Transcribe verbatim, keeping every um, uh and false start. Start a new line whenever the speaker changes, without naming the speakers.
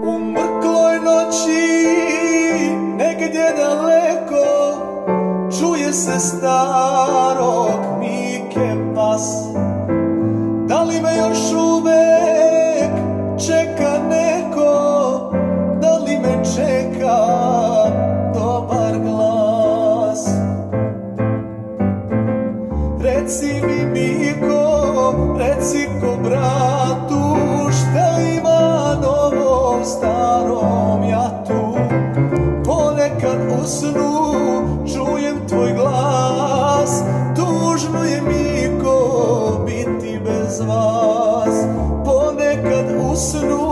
U mrkloj noći, negdje daleko, čuje se starog Mike bas. Da li me još uvek čeka neko, da li me čeka dobar glas? Reci mi Miko, reci ko bratu, šta ima novo u starom jatu? Ponekad u snu čujem tvoj glas, tužno je Miko biti bez vas. Ponekad u snu